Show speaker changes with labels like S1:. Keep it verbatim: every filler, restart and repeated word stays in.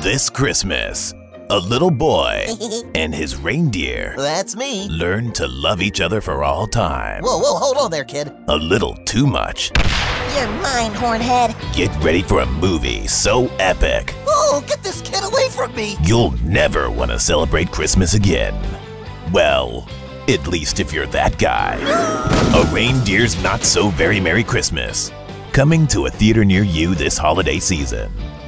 S1: This Christmas, a little boy and his reindeer
S2: That's me.
S1: learn to love each other for all time.
S2: Whoa, whoa, hold on there, kid.
S1: A little too much.
S2: You're mine, Hornhead.
S1: Get ready for a movie so epic,
S2: Oh, get this kid away from me.
S1: you'll never want to celebrate Christmas again. Well, at least if you're that guy. A Reindeer's Not So Very Merry Christmas, coming to a theater near you this holiday season.